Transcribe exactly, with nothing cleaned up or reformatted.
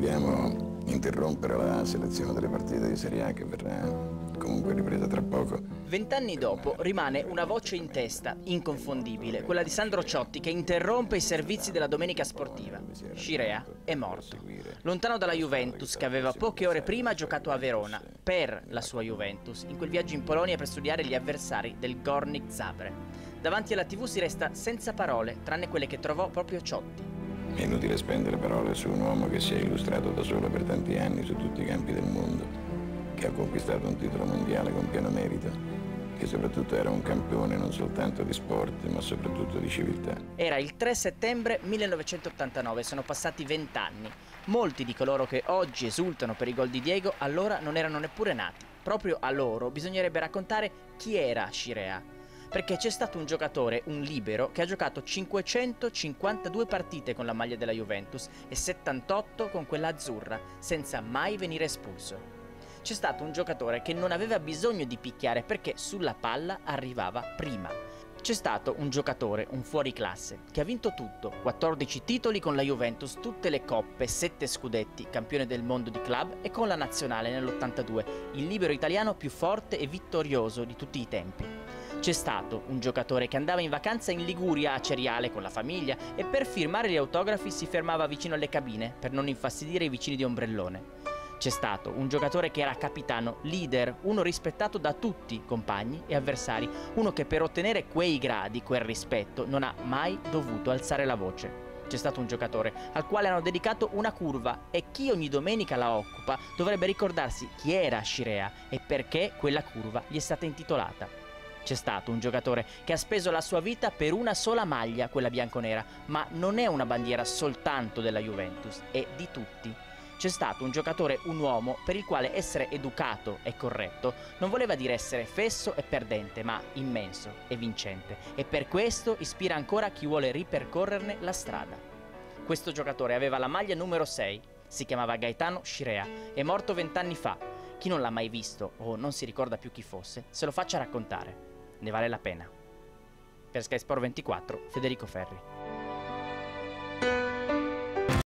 dobbiamo interrompere la selezione delle partite di Serie A che verrà comunque ripresa tra poco. Vent'anni dopo rimane una voce in testa, inconfondibile, quella di Sandro Ciotti che interrompe i servizi della domenica sportiva. Scirea è morto. Lontano dalla Juventus che aveva poche ore prima giocato a Verona, per la sua Juventus, in quel viaggio in Polonia per studiare gli avversari del Górnik Zabrze. Davanti alla tivù si resta senza parole, tranne quelle che trovò proprio Ciotti. È inutile spendere parole su un uomo che si è illustrato da solo per tanti anni su tutti i campi del mondo, che ha conquistato un titolo mondiale con pieno merito, che soprattutto era un campione non soltanto di sport, ma soprattutto di civiltà. Era il tre settembre millenovecentottantanove, sono passati vent'anni. Molti di coloro che oggi esultano per i gol di Diego allora non erano neppure nati. Proprio a loro bisognerebbe raccontare chi era Scirea. Perché c'è stato un giocatore, un libero, che ha giocato cinquecentocinquantadue partite con la maglia della Juventus e settantotto con quella azzurra, senza mai venire espulso. C'è stato un giocatore che non aveva bisogno di picchiare perché sulla palla arrivava prima. C'è stato un giocatore, un fuoriclasse, che ha vinto tutto, quattordici titoli con la Juventus, tutte le coppe, sette scudetti, campione del mondo di club e con la nazionale nell'ottantadue, il libero italiano più forte e vittorioso di tutti i tempi. C'è stato un giocatore che andava in vacanza in Liguria a Ceriale con la famiglia e per firmare gli autografi si fermava vicino alle cabine per non infastidire i vicini di ombrellone. C'è stato un giocatore che era capitano, leader, uno rispettato da tutti, compagni e avversari, uno che per ottenere quei gradi, quel rispetto, non ha mai dovuto alzare la voce. C'è stato un giocatore al quale hanno dedicato una curva e chi ogni domenica la occupa dovrebbe ricordarsi chi era Scirea e perché quella curva gli è stata intitolata. C'è stato un giocatore che ha speso la sua vita per una sola maglia, quella bianconera, ma non è una bandiera soltanto della Juventus, è di tutti. C'è stato un giocatore, un uomo, per il quale essere educato e corretto non voleva dire essere fesso e perdente, ma immenso e vincente. E per questo ispira ancora chi vuole ripercorrerne la strada. Questo giocatore aveva la maglia numero sei, si chiamava Gaetano Scirea, è morto vent'anni fa. Chi non l'ha mai visto o non si ricorda più chi fosse, se lo faccia raccontare. Ne vale la pena. Per Sky Sport ventiquattro, Federico Ferri.